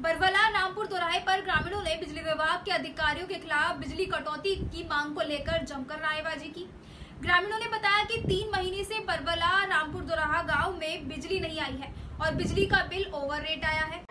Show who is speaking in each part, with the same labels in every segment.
Speaker 1: बरवला रामपुर दोराहे पर ग्रामीणों ने बिजली विभाग के अधिकारियों के खिलाफ बिजली कटौती की मांग को लेकर जमकर नारेबाजी की। ग्रामीणों ने बताया कि 3 महीने से बरवला रामपुर दोराहा गांव में बिजली नहीं आई है और बिजली का बिल ओवर रेट आया है।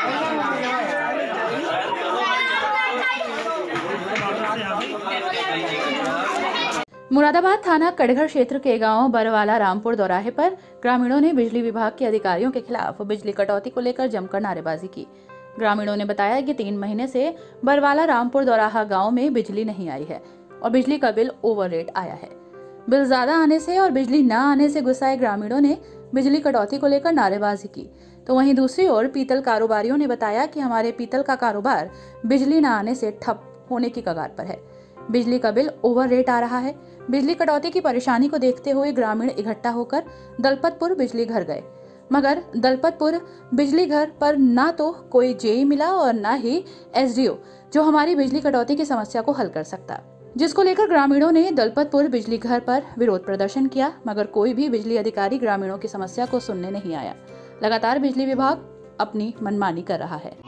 Speaker 2: मुरादाबाद थाना कड़घर क्षेत्र के गांव बरवाला रामपुर दोराहे पर ग्रामीणों ने बिजली विभाग के अधिकारियों के खिलाफ बिजली कटौती को लेकर जमकर नारेबाजी की। ग्रामीणों ने बताया कि 3 महीने से बरवाला रामपुर दोराहा गांव में बिजली नहीं आई है और बिजली का बिल ओवर रेट आया है। बिल ज्यादा आने से और बिजली न आने से गुस्साए ग्रामीणों ने बिजली कटौती को लेकर नारेबाजी की। तो वहीं दूसरी ओर पीतल कारोबारियों ने बताया कि हमारे पीतल का कारोबार बिजली न आने से ठप होने की कगार पर है। बिजली का बिल ओवर रेट आ रहा है। बिजली कटौती की परेशानी को देखते हुए ग्रामीण इकट्ठा होकर दलपतपुर बिजली घर गए, मगर दलपतपुर बिजली घर पर ना तो कोई जेई मिला और ना ही एसडीओ जो हमारी बिजली कटौती की समस्या को हल कर सकता, जिसको लेकर ग्रामीणों ने दलपतपुर बिजली घर पर विरोध प्रदर्शन किया, मगर कोई भी बिजली अधिकारी ग्रामीणों की समस्या को सुनने नहीं आया। लगातार बिजली विभाग अपनी मनमानी कर रहा है।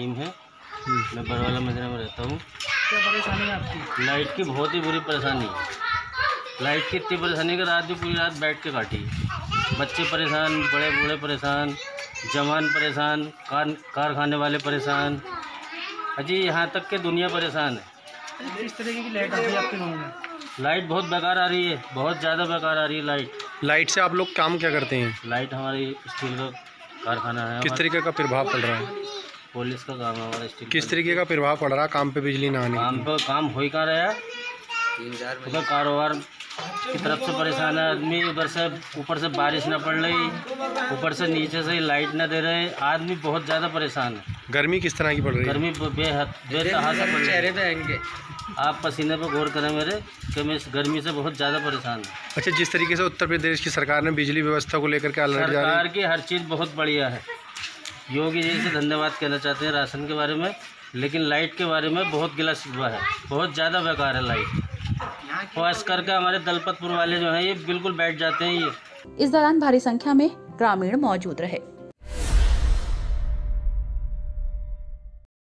Speaker 3: मैं बरवाला मदीना में रहता हूँ।
Speaker 4: क्या परेशानी है आपकी?
Speaker 3: लाइट की बहुत ही बुरी परेशानी है। लाइट की इतनी परेशानी कि रात भी पूरी रात बैठ के काटी। बच्चे परेशान, बड़े बूढ़े परेशान, जवान परेशान, कारखाने वाले परेशान, अजी यहाँ तक के दुनिया परेशान है।
Speaker 4: किस तरीके की लाइट आती है आपके गाँव में?
Speaker 3: लाइट बहुत बेकार आ रही है, बहुत ज़्यादा बेकार आ रही है लाइट।
Speaker 5: लाइट से आप लोग काम क्या करते हैं?
Speaker 3: लाइट हमारी स्टील का कारखाना है।
Speaker 5: किस तरीके का प्रभाव पड़ रहा है?
Speaker 3: पुलिस का काम है हमारा स्टील।
Speaker 5: किस तरीके का प्रभाव पड़ रहा है काम पे बिजली ना आने?
Speaker 3: काम पे काम हो ही कहाँ रहा है। तो कारोबार की तरफ से परेशान है आदमी, उधर से ऊपर से बारिश ना पड़ रही, ऊपर से नीचे से लाइट ना दे रहे, आदमी बहुत ज़्यादा परेशान है।
Speaker 5: गर्मी किस तरह की पड़ रही है?
Speaker 3: गर्मी बेतहा से पड़ रही है। आप पसीने पर गौर करें मेरे कि मैं इस गर्मी से बहुत ज़्यादा परेशान हूँ।
Speaker 5: अच्छा, जिस तरीके से उत्तर प्रदेश की सरकार ने बिजली व्यवस्था को लेकर के अलर्ट जारी,
Speaker 3: सरकार की हर चीज़ बहुत बढ़िया है। योगी जी से धन्यवाद कहना चाहते हैं राशन के बारे में, लेकिन लाइट के बारे में बहुत गिला शिकवा है, बहुत ज़्यादा बेकार है लाइट। खास करके हमारे दलपतपुर वाले जो हैं ये बिल्कुल बैठ जाते हैं। ये
Speaker 2: इस दौरान भारी संख्या में ग्रामीण मौजूद रहे।